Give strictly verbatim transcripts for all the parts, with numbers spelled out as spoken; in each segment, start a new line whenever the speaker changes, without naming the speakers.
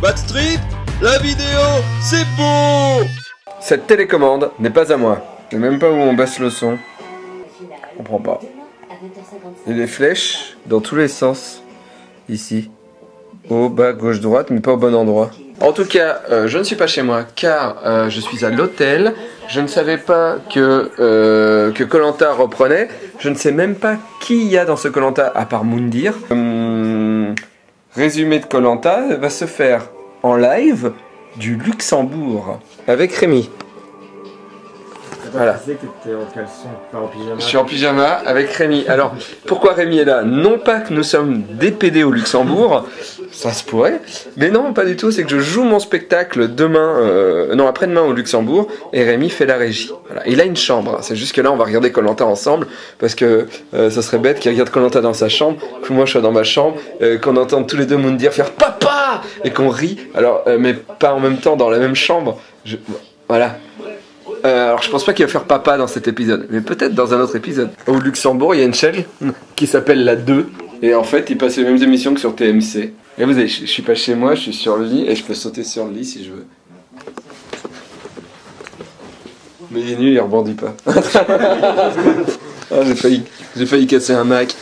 Backstreet, la vidéo, c'est beau.
Cette télécommande n'est pas à moi. Je sais même pas où on baisse le son. Je comprends pas. Il y a des flèches dans tous les sens. Ici. Haut, bas, gauche, droite, mais pas au bon endroit. En tout cas, euh, je ne suis pas chez moi car euh, je suis à l'hôtel. Je ne savais pas que euh, que Koh Lanta reprenait. Je ne sais même pas qui il y a dans ce Koh Lanta à part Moundir. Hum, résumé de Koh Lanta va se faire en live du Luxembourg avec Rémi. Voilà. Je suis en pyjama avec Rémi. Alors, pourquoi Rémi est là? Non pas que nous sommes des P D au Luxembourg, ça se pourrait, mais non, pas du tout, c'est que je joue mon spectacle demain, euh, non, après-demain au Luxembourg, et Rémi fait la régie. Voilà. Il a une chambre, c'est juste que là, on va regarder Koh Lanta ensemble, parce que euh, ça serait bête qu'il regarde Koh Lanta dans sa chambre, que moi je sois dans ma chambre, euh, qu'on entende tous les deux Moundir faire « Papa !» et qu'on rit, alors, euh, mais pas en même temps dans la même chambre. Je... Voilà. Euh, alors je pense pas qu'il va faire papa dans cet épisode, mais peut-être dans un autre épisode. Au Luxembourg, il y a une chaîne qui s'appelle La deux, et en fait, il passe les mêmes émissions que sur T M C. Et vous savez, je, je suis pas chez moi, je suis sur le lit, et je peux sauter sur le lit si je veux. Mais il est nul, il rebondit pas. Oh, j'ai failli, j'ai failli casser un Mac.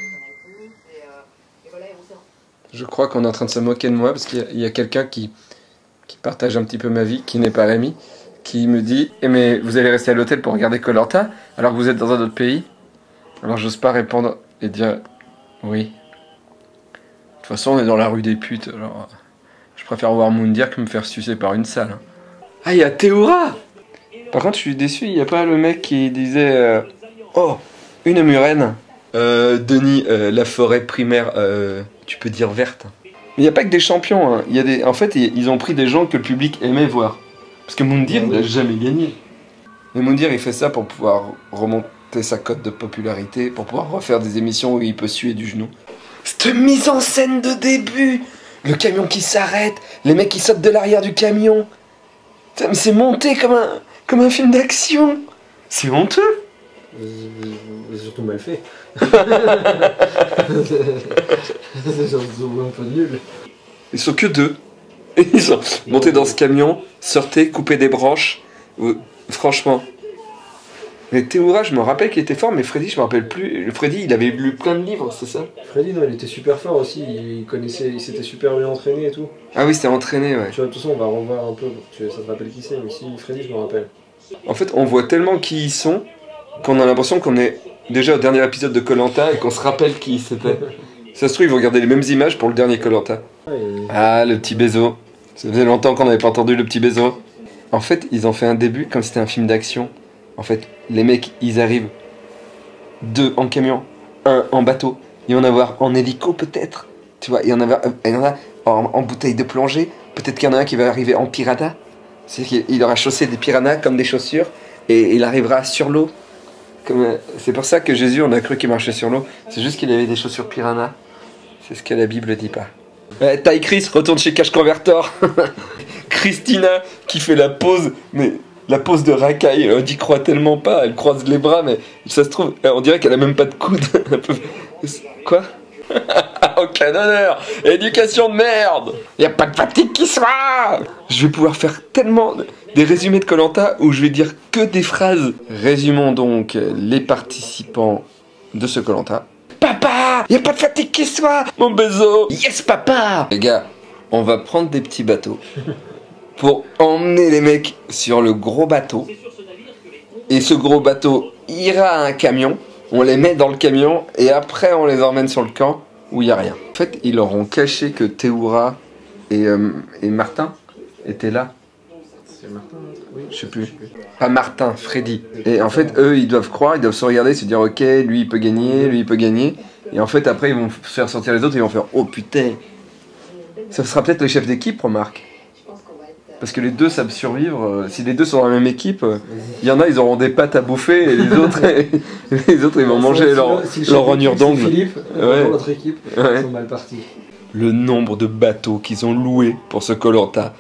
Je crois qu'on est en train de se moquer de moi, parce qu'il y a, a quelqu'un qui, qui partage un petit peu ma vie, qui n'est pas Rémi, qui me dit eh mais vous allez rester à l'hôtel pour regarder Koh Lanta alors que vous êtes dans un autre pays. Alors j'ose pas répondre et dire oui. De toute façon on est dans la rue des putes, alors je préfère voir Moundir que me faire sucer par une salle. Ah, il y a Théoura. Par contre je suis déçu, il n'y a pas le mec qui disait euh, oh, une murène. Euh, Denis, euh, la forêt primaire, euh, tu peux dire verte. Mais il n'y a pas que des champions, hein. Il y a des... En fait ils ont pris des gens que le public aimait voir. Parce que Moundir, il n'a jamais gagné. Mais Moundir, il fait ça pour pouvoir remonter sa cote de popularité, pour pouvoir refaire des émissions où il peut suer du genou. Cette mise en scène de début, le camion qui s'arrête, les mecs qui sautent de l'arrière du camion. C'est monté comme un, comme un film d'action. C'est honteux.
C'est surtout mal fait. C'est surtout un peu nul.
Ils sont que deux. Et ils sont montés dans ce camion, sortaient, coupaient des branches. Euh, franchement. Mais Théoura, je me rappelle qu'il était fort, mais Freddy, je me rappelle plus. Freddy, il avait lu plein de livres, c'est ça?
Freddy, non, il était super fort aussi. Il connaissait, il s'était super bien entraîné et tout.
Ah oui, c'était entraîné, ouais.
Tu vois, de toute façon, on va revoir un peu. Tu, ça te rappelle qui c'est, mais si, Freddy, je me rappelle.
En fait, on voit tellement qui ils sont qu'on a l'impression qu'on est déjà au dernier épisode de Koh Lanta et qu'on se rappelle qui c'était. Ça se trouve, ils vont regarder les mêmes images pour le dernier Koh Lanta.
Ah, et...
ah, le petit Bézo. Ça faisait longtemps qu'on n'avait pas entendu le petit Bézo. En fait, ils ont fait un début comme si c'était un film d'action. En fait, les mecs, ils arrivent deux en camion, un en bateau. Il y en a avoir en hélico peut-être. Tu vois, il y en a, il y en a en, en bouteille de plongée. Peut-être qu'il y en a un qui va arriver en piranha. C'est-à-dire qu'il aura chaussé des piranhas comme des chaussures et il arrivera sur l'eau. C'est pour ça que Jésus, on a cru qu'il marchait sur l'eau. C'est juste qu'il avait des chaussures piranha. C'est ce que la Bible dit pas. Eh, Ty Chris retourne chez Cash Converter. Christina qui fait la pose, mais la pose de racaille, elle y croit tellement pas. Elle croise les bras, mais ça se trouve, on dirait qu'elle a même pas de coude. Quoi? Aucun honneur. Éducation de merde. Y a pas de fatigue qui soit. Je vais pouvoir faire tellement des résumés de Koh Lanta où je vais dire que des phrases. Résumons donc les participants de ce Koh Lanta. Papa, y a pas de fatigue qui soit. Mon Bézo. Yes papa. Les gars, on va prendre des petits bateaux pour emmener les mecs sur le gros bateau. Et ce gros bateau ira à un camion. On les met dans le camion et après on les emmène sur le camp où il n'y a rien. En fait, ils leur ont caché que Théoura et, euh, et Martin étaient là.
C'est Martin, oui.
Je sais plus. Pas Martin, Freddy. Et en fait, eux, ils doivent croire, ils doivent se regarder, se dire ok, lui il peut gagner, lui il peut gagner. Et en fait, après, ils vont faire sortir les autres et ils vont faire oh putain. Ça sera peut-être le chef d'équipe, remarque. Parce que les deux savent survivre. Si les deux sont dans la même équipe, il y en a, ils auront des pâtes à bouffer et les autres, les autres ils vont manger si leur, si leur rognure d'ongle.
Philippe,
ouais.
Notre équipe,
ouais.
Ils sont mal partis.
Le nombre de bateaux qu'ils ont loués pour ce Koh Lanta.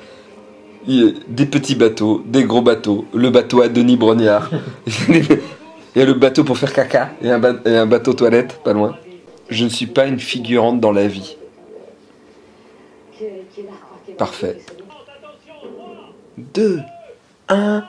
Des petits bateaux, des gros bateaux, le bateau à Denis Brognard. Il y a le bateau pour faire caca et un, ba et un bateau toilette, pas loin. Je ne suis pas une figurante dans la vie. Parfait. deux, un.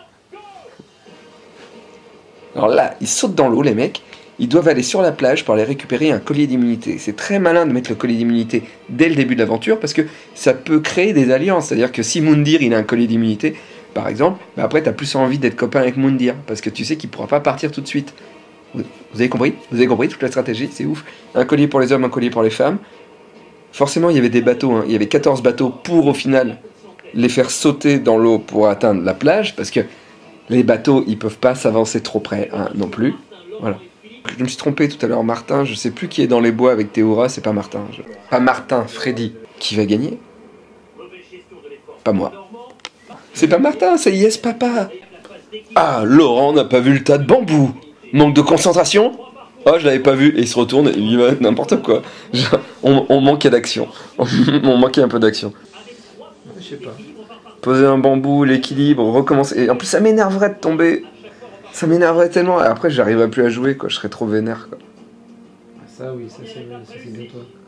Alors là, ils sautent dans l'eau, les mecs. Ils doivent aller sur la plage pour aller récupérer un collier d'immunité. C'est très malin de mettre le collier d'immunité dès le début de l'aventure parce que ça peut créer des alliances. C'est-à-dire que si Moundir il a un collier d'immunité, par exemple, bah après t'as plus envie d'être copain avec Moundir parce que tu sais qu'il pourra pas partir tout de suite. Vous avez compris? Vous avez compris toute la stratégie? C'est ouf. Un collier pour les hommes, un collier pour les femmes. Forcément, il y avait des bateaux. Hein. Il y avait quatorze bateaux pour au final les faire sauter dans l'eau pour atteindre la plage parce que les bateaux ils peuvent pas s'avancer trop près hein, non plus. Voilà. Je me suis trompé tout à l'heure, Martin, je sais plus qui est dans les bois avec Théora, c'est pas Martin. Je... Pas Martin, Freddy. Qui va gagner? Pas moi. C'est pas Martin, c'est Yes Papa. Ah, Laurent n'a pas vu le tas de bambou. Manque de concentration? Oh, je l'avais pas vu, et il se retourne, et il va n'importe quoi. Genre, on, on manquait d'action. On manquait un peu d'action.
Je sais pas.
Poser un bambou, l'équilibre, recommencer. Et en plus, ça m'énerverait de tomber. Ça m'énerverait tellement. Et après, j'arriverais plus à jouer, quoi. Je serais trop vénère, quoi.
Ça, oui, ça, c'est bien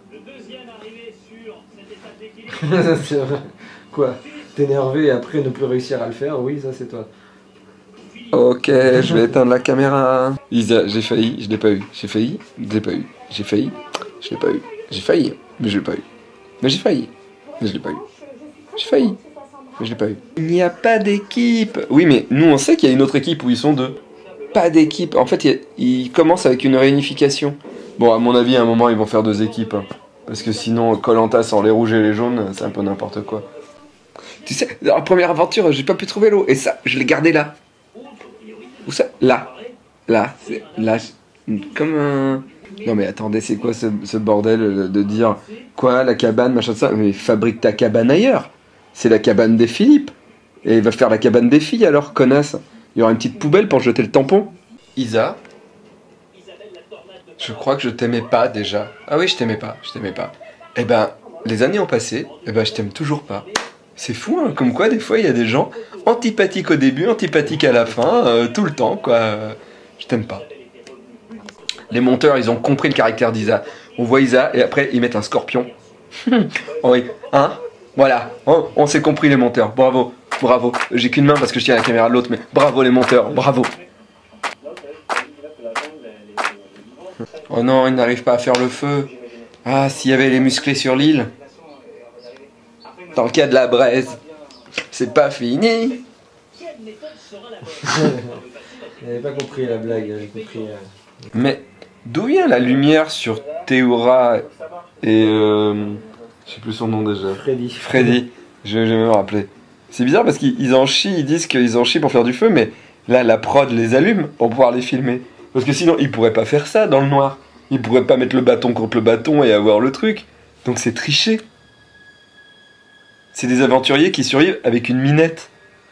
toi. C'est vrai. Quoi? T'énerver et après ne plus réussir à le faire? Oui, ça, c'est toi.
Ok, je vais éteindre la caméra. Isa, j'ai failli, je l'ai pas eu. J'ai failli, je l'ai pas eu. J'ai failli, je l'ai pas eu. J'ai failli, mais je l'ai pas eu. Mais j'ai failli, mais je l'ai pas eu. J'ai failli. Mais je l'ai pas eu. Il n'y a pas d'équipe. Oui, mais nous on sait qu'il y a une autre équipe où ils sont deux. Pas d'équipe. En fait, ils commencent avec une réunification. Bon, à mon avis, à un moment, ils vont faire deux équipes. Hein. Parce que sinon, Koh-Lanta sans les rouges et les jaunes, c'est un peu n'importe quoi. Tu sais, dans la première aventure, j'ai pas pu trouver l'eau. Et ça, je l'ai gardé là. Où ça? Là. Là. Là. Comme un... Non mais attendez, c'est quoi ce, ce bordel de dire... Quoi, la cabane, machin de ça? Mais fabrique ta cabane ailleurs. C'est la cabane des Philippe. Et il va faire la cabane des filles alors, connasse. Il y aura une petite poubelle pour jeter le tampon. Isa, je crois que je t'aimais pas déjà. Ah oui, je t'aimais pas, je t'aimais pas. Eh ben, les années ont passé, eh ben je t'aime toujours pas. C'est fou, hein, comme quoi des fois il y a des gens antipathiques au début, antipathiques à la fin, euh, tout le temps, quoi. Euh, je t'aime pas. Les monteurs, ils ont compris le caractère d'Isa. On voit Isa et après ils mettent un scorpion. Oui, hein? Voilà, on, on s'est compris les monteurs, bravo, bravo. J'ai qu'une main parce que je tiens la caméra de l'autre, mais bravo les monteurs, bravo. Oh non, ils n'arrivent pas à faire le feu. Ah, s'il y avait les musclés sur l'île. Dans le cas de la braise, c'est pas fini.
J'avais pas compris la blague, j'avais compris... Euh...
Mais d'où vient la lumière sur Théora et... Euh... Je sais plus son nom déjà.
Freddy.
Freddy, je vais jamais me rappeler. C'est bizarre parce qu'ils en chient, ils disent qu'ils en chient pour faire du feu, mais là la prod les allume pour pouvoir les filmer. Parce que sinon ils pourraient pas faire ça dans le noir. Ils pourraient pas mettre le bâton contre le bâton et avoir le truc. Donc c'est triché. C'est des aventuriers qui survivent avec une minette.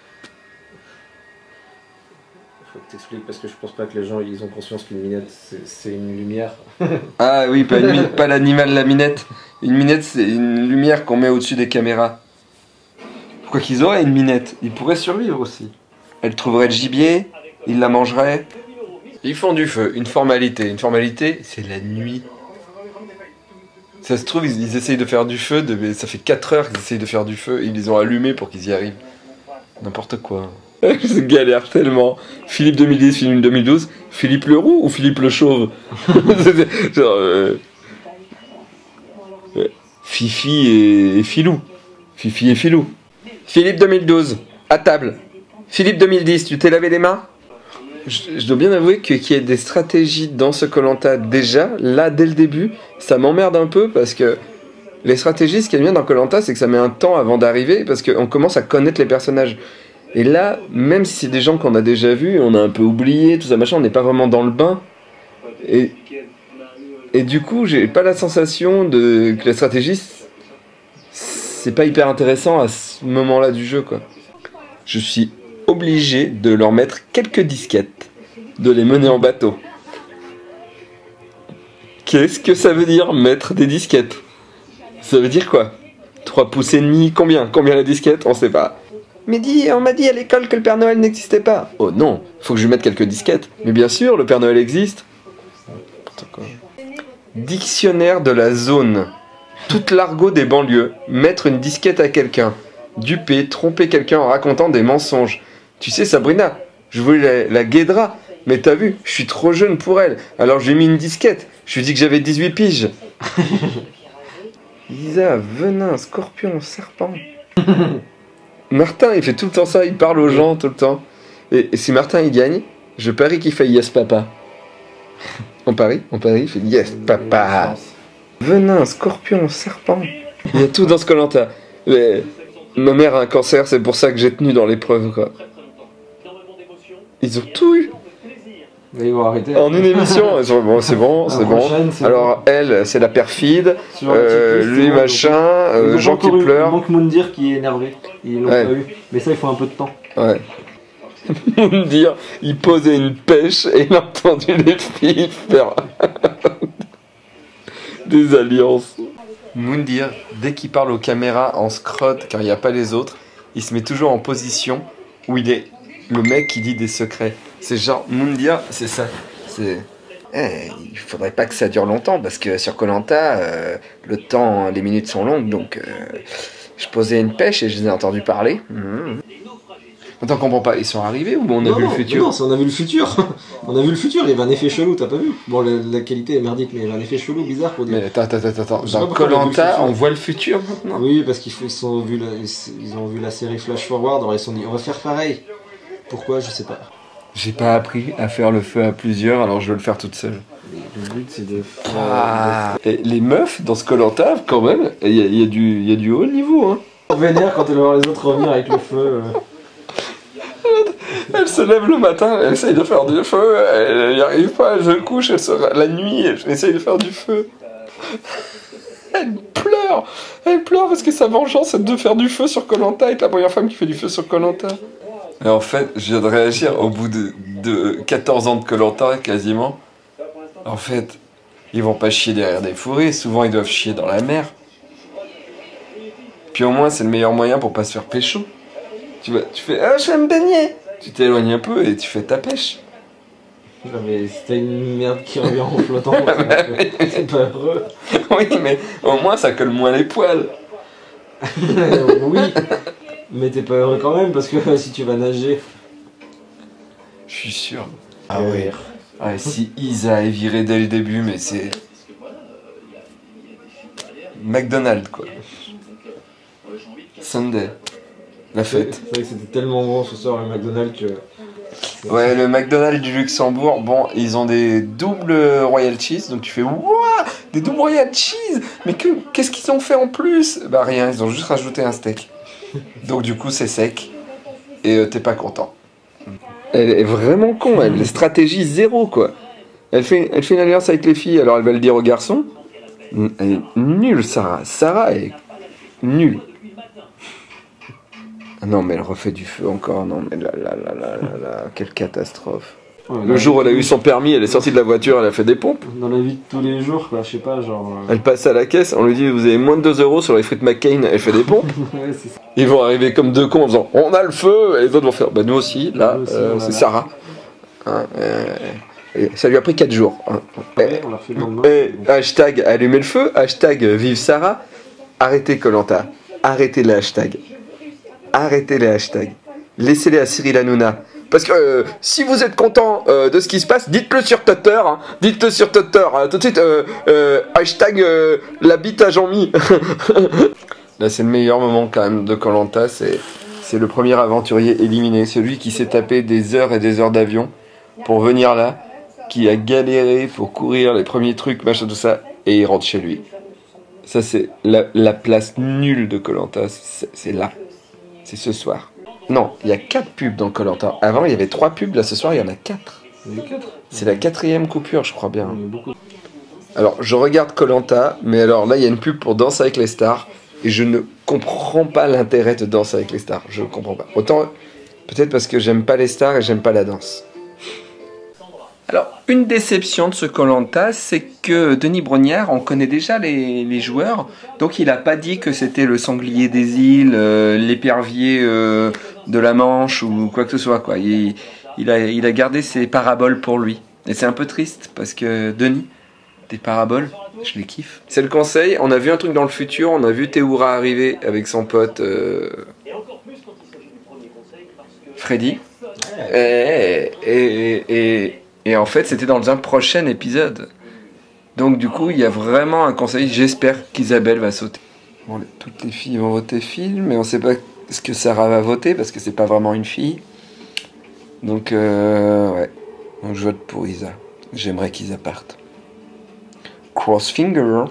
Faut que t'expliques parce que je pense pas que les gens ils ont conscience qu'une minette c'est une lumière.
Ah oui, pas, une, pas l'animal, la minette. Une minette c'est une lumière qu'on met au-dessus des caméras. Pourquoi qu'ils auraient une minette? Ils pourraient survivre aussi. Elle trouverait le gibier, ils la mangeraient. Ils font du feu, une formalité. Une formalité, c'est la nuit. Ça se trouve, ils, ils essayent de faire du feu, de, ça fait quatre heures qu'ils essayent de faire du feu, et ils les ont allumés pour qu'ils y arrivent. N'importe quoi. Je galère tellement. Philippe deux mille dix, Philippe deux mille douze, Philippe le roux ou Philippe le chauve? Genre, euh... Fifi et... et Filou. Fifi et Filou. Philippe deux mille douze, à table. Philippe deux mille dix, tu t'es lavé les mains? Je, je dois bien avouer que qu'il y ait des stratégies dans ce Koh-Lanta déjà, là dès le début, ça m'emmerde un peu parce que les stratégies, ce qui est bien dans Koh-Lanta, c'est que ça met un temps avant d'arriver parce qu'on commence à connaître les personnages. Et là, même si c'est des gens qu'on a déjà vus, on a un peu oublié, tout ça machin, on n'est pas vraiment dans le bain. Et, et du coup, j'ai pas la sensation de, que la stratégie, c'est pas hyper intéressant à ce moment-là du jeu, quoi. Je suis obligé de leur mettre quelques disquettes, de les mener en bateau. Qu'est-ce que ça veut dire mettre des disquettes? Ça veut dire quoi? trois pouces et demi, combien? Combien la disquette? On sait pas. Mais dis, on m'a dit à l'école que le Père Noël n'existait pas. Oh non, faut que je lui mette quelques disquettes. Mais bien sûr, le Père Noël existe. Dictionnaire de la zone. Toute l'argot des banlieues, mettre une disquette à quelqu'un, duper, tromper quelqu'un en racontant des mensonges. Tu sais Sabrina, je voulais la, la guédra, mais t'as vu, je suis trop jeune pour elle, alors je lui ai mis une disquette, je lui ai dit que j'avais dix-huit piges. Isa, venin, scorpion, serpent. Martin, il fait tout le temps ça, il parle aux gens tout le temps. Et, et si Martin il gagne, je parie qu'il fait yes papa. On parie, on parie, il fait yes papa. Venin, scorpion, serpent. Il y a tout dans ce Koh-Lanta. Mais ma mère a un cancer, c'est pour ça que j'ai tenu dans l'épreuve, quoi. Ils ont tout eu.
Mais ils vont arrêter.
En une émission, bon, c'est bon, c'est bon. Alors bon. Elle, c'est la perfide. Euh, lui, bon, machin. Euh, Jean qui eu, pleure.
Il manque Moundir qui est énervé. Ils l'ont ouais. pas eu. Mais ça, il faut un peu de temps.
Ouais. Moundir, il posait une pêche et il a entendu les filles faire des alliances. Moundir, dès qu'il parle aux caméras en scrod, car il n'y a pas les autres, il se met toujours en position où il est le mec qui dit des secrets. C'est genre, Moundir, c'est ça. C'est... Eh, il faudrait pas que ça dure longtemps, parce que sur Koh-Lanta, euh, le temps, les minutes sont longues, donc euh, je posais une pêche et je les ai entendus parler. Mmh. Attends, on comprend pas, ils sont arrivés ou on a
non,
vu
non,
le futur?
Non, on a vu le futur. On a vu le futur, il y avait un effet chelou, t'as pas vu? Bon, la, la qualité est merdique, mais il y avait un effet chelou bizarre pour dire.
Mais attends, attends, attends, attends. Dans Koh-Lanta, on voit le futur maintenant?
Oui, parce qu'ils ils ont, vu la, ils ont vu la série Flash Forward, alors ils se sont dit, on va faire pareil. Pourquoi? Je sais pas.
J'ai pas appris à faire le feu à plusieurs, alors je veux le faire toute seule.
Le but c'est de faire...
Ah. Et les meufs dans ce Koh-Lanta, quand même, il y, y, y, y a du haut niveau, hein.
Vénère quand elle va voir les autres revenir avec le feu. Euh...
Elle se lève le matin, elle essaye de faire du feu, elle n'y arrive pas, elle se couche, elle se... la nuit, elle essaye de faire du feu. Elle pleure, elle pleure parce que sa vengeance c'est de faire du feu sur Koh-Lanta, être la première femme qui fait du feu sur Koh-Lanta. Et en fait, je viens de réagir au bout de, de quatorze ans de Koh-Lanta quasiment. En fait, ils vont pas chier derrière des fourrés, souvent ils doivent chier dans la mer. Puis au moins c'est le meilleur moyen pour pas se faire pécho. Tu, vas, tu fais ah, je vais me baigner. Tu t'éloignes un peu et tu fais ta pêche.
Non mais c'était une merde qui revient en flottant. C'est pas heureux.
Oui, mais au moins ça colle moins les poils.
Oui, mais t'es pas heureux quand même parce que si tu vas nager.
Je suis sûr.
Ah oui.
Ah, si Isa est virée dès le début, mais c'est. McDonald's quoi. Sunday. La fête.
C'est vrai que c'était tellement bon ce soir le McDonald's que...
Ouais, le McDonald's du Luxembourg, bon, ils ont des doubles Royal Cheese, donc tu fais wouah, des doubles Royal Cheese, mais que, qu'est-ce qu'ils ont fait en plus? Bah rien, ils ont juste rajouté un steak. Donc du coup c'est sec, et euh, t'es pas content. Elle est vraiment con, elle, stratégie zéro quoi. Elle fait, elle fait une alliance avec les filles, alors elle va le dire aux garçons. Elle est nulle Sarah, Sarah est nulle. Non mais elle refait du feu encore, non mais là là là là là là, quelle catastrophe. Ouais, le jour où elle a eu son permis, elle est sortie de la voiture, elle a fait des pompes.
Dans la vie de tous les jours, quoi, je sais pas, genre... Euh...
Elle passe à la caisse, on lui dit vous avez moins de deux euros sur les frites McCain, elle fait des pompes.
Ouais, c'est ça.
Ils vont arriver comme deux cons en faisant on a le feu, et les autres vont faire bah nous aussi, là, nous aussi, euh, c'est Sarah. Hein, euh, et ça lui a pris quatre jours. Hein.
Ouais, on l'a fait le lendemain.
Et, hashtag allumer le feu, hashtag vive Sarah, arrêtez Koh-Lanta, arrêtez les hashtags. Arrêtez les hashtags. Laissez-les à Cyril Hanouna. Parce que euh, si vous êtes content euh, de ce qui se passe, dites-le sur Twitter. Hein. Dites-le sur Twitter. Hein. Tout de suite, euh, euh, hashtag euh, la bite à Jean-Mi. Là, c'est le meilleur moment quand même de Koh-Lanta. C'est, c'est le premier aventurier éliminé. Celui qui s'est tapé des heures et des heures d'avion pour venir là. Qui a galéré pour courir les premiers trucs, machin, tout ça. Et il rentre chez lui. Ça, c'est la, la place nulle de Koh-Lanta. C'est, c'est là. C'est ce soir. Non, il y a quatre pubs dans Koh-Lanta. Avant, il y avait trois pubs. Là, ce soir, il y en a quatre.
Il y en a quatre.
C'est la quatrième coupure, je crois bien. Alors, je regarde Koh-Lanta, mais alors là, il y a une pub pour Danse avec les stars. Et je ne comprends pas l'intérêt de Danse avec les stars. Je ne comprends pas. Autant, peut-être parce que j'aime pas les stars et j'aime pas la danse. Alors, une déception de ce Koh-Lanta, c'est que Denis Brognard, on connaît déjà les, les joueurs, donc il n'a pas dit que c'était le sanglier des îles, euh, l'épervier euh, de la Manche ou quoi que ce soit, quoi. Il, il, a, il a gardé ses paraboles pour lui. Et c'est un peu triste, parce que Denis, des paraboles, je les kiffe. C'est le conseil, on a vu un truc dans le futur, on a vu Théoura arriver avec son pote euh, Freddy. Et, et, et, et en fait, c'était dans un prochain épisode. Donc du coup, il y a vraiment un conseil, j'espère qu'Isabelle va sauter. Bon, les, toutes les filles vont voter film, mais on sait pas ce que Sarah va voter, parce que c'est pas vraiment une fille. Donc, euh, ouais. Donc je vote pour Isa. J'aimerais qu'Isa parte. Crossfinger.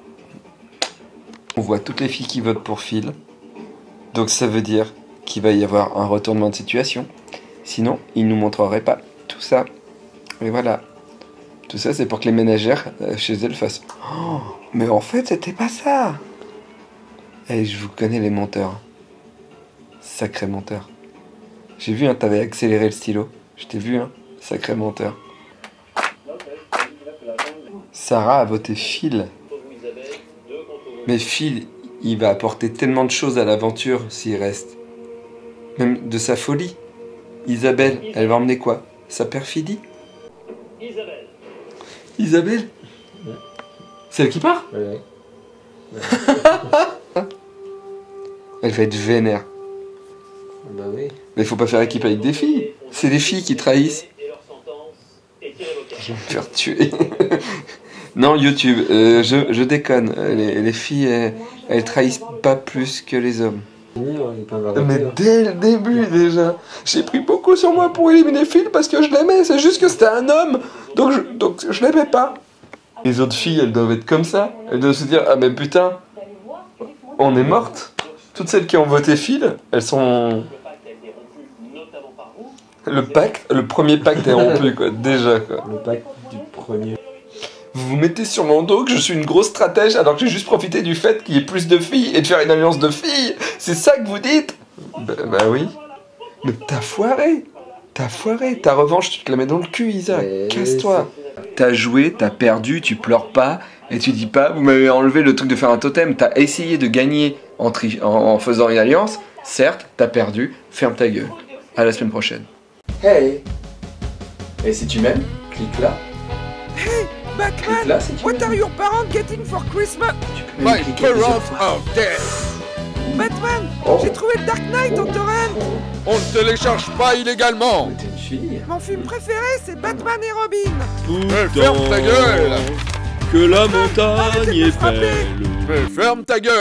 On voit toutes les filles qui votent pour Phil. Donc ça veut dire qu'il va y avoir un retournement de situation. Sinon, il nous montrerait pas tout ça. Et voilà. Tout ça, c'est pour que les ménagères euh, chez elles fassent oh, mais en fait, c'était pas ça. Et je vous connais les menteurs. Sacré menteur. J'ai vu, hein, t'avais accéléré le stylo. Je t'ai vu, hein, sacré menteur. Sarah a voté Phil. Mais Phil, il va apporter tellement de choses à l'aventure s'il reste. Même de sa folie. Isabelle, elle va emmener quoi? Sa perfidie? Isabelle. Isabelle? Ouais. C'est elle qui part?
Ouais.
Ouais. Elle va être vénère.
Bah oui.
Mais il faut pas faire équipe avec des filles. C'est les filles qui trahissent. Je vais me faire tuer. Non, YouTube, euh, je, je déconne. Les, les filles, elles, elles trahissent pas plus que les hommes. Mais dès le début déjà, j'ai pris beaucoup sur moi pour éliminer Phil parce que je l'aimais, c'est juste que c'était un homme, donc je, donc je l'aimais pas. Les autres filles, elles doivent être comme ça, elles doivent se dire, ah mais putain, on est mortes. Toutes celles qui ont voté Phil, elles sont... Le pacte, le premier pacte est rompu quoi, déjà quoi.
Le pacte du premier...
Vous vous mettez sur mon dos que je suis une grosse stratège alors que j'ai juste profité du fait qu'il y ait plus de filles et de faire une alliance de filles. C'est ça que vous dites? Bah, bah oui. Mais t'as foiré. T'as foiré. Ta revanche, tu te la mets dans le cul, Isa. Mais casse-toi. T'as joué, t'as perdu, tu pleures pas et tu dis pas, vous m'avez enlevé le truc de faire un totem. T'as essayé de gagner en, tri en, en faisant une alliance. Certes, t'as perdu. Ferme ta gueule. À la semaine prochaine. Hey. Et si tu m'aimes, clique là.
Hey, Batman, là, si what are your parents getting for Christmas?
My parents are dead.
Batman, oh. J'ai trouvé le Dark Knight en torrent.
On ne télécharge pas illégalement.
Mais t'es une fille. Mon film préféré, c'est Batman et Robin.
Mais ferme ta gueule.
Que la montagne est belle.
Mais ferme ta gueule.